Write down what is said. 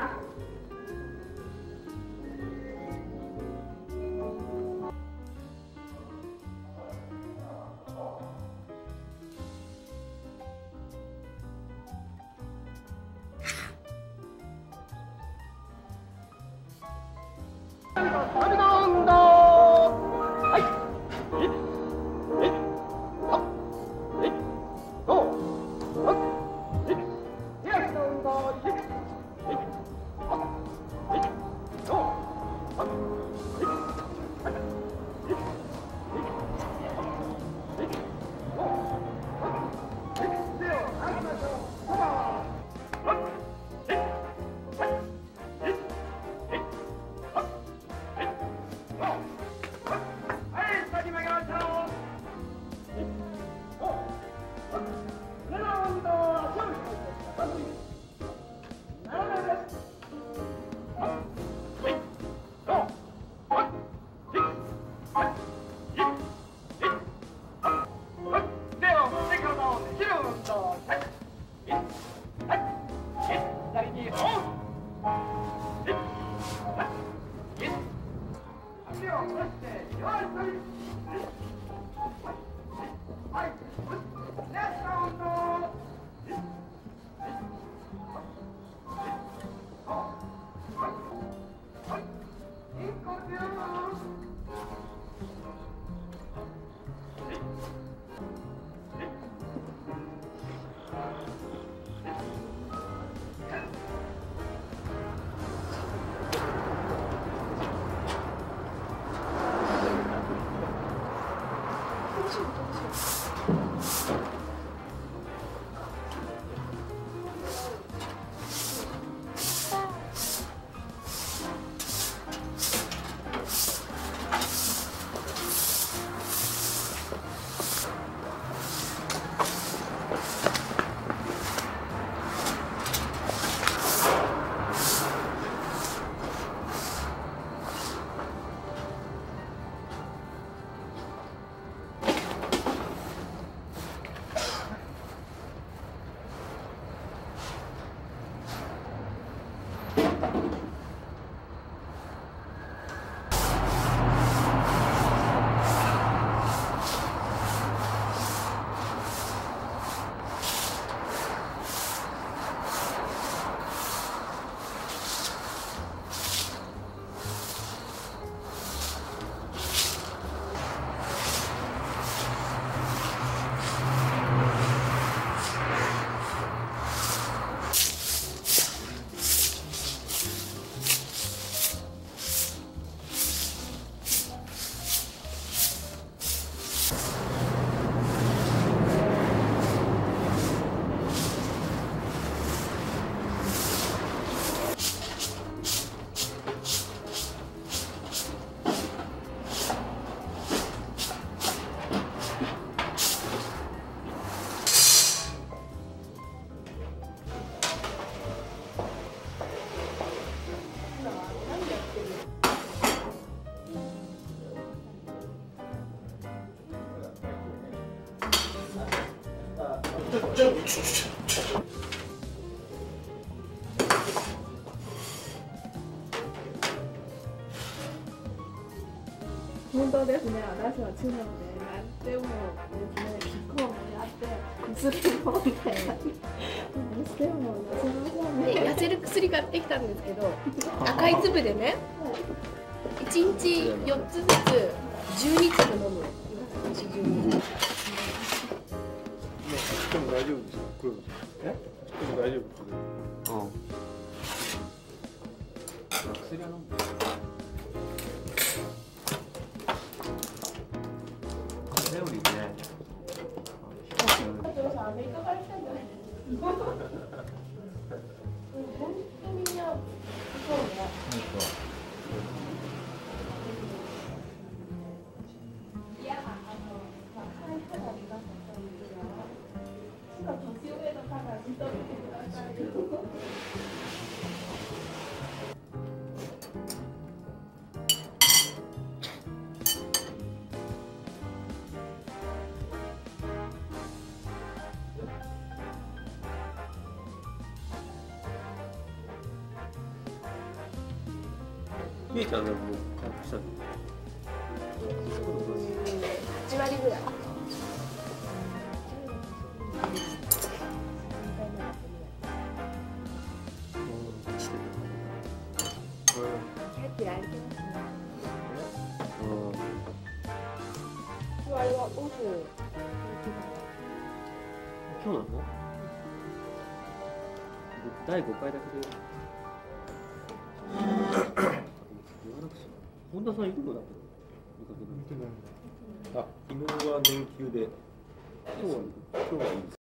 本当ですね。私は中国で何でもですね、気候もやって薬もね、どうしても痩せませんね。 痩せる薬買ってきたんですけど、赤い粒でね、1日4つずつ12粒飲む。12粒。 でも大丈夫ですよ。これでも大丈夫です。薬は飲む。セオリーね。 アメリカから来たんじゃないですか。本当にみんなそうね。 みえちゃんはもう回復したんで。 8割ぐらい。嫌い。9割はオフ。 今日なの？第5回だけで。本田さんいるのだけど。あ、昨日は連休で。今日はいいです。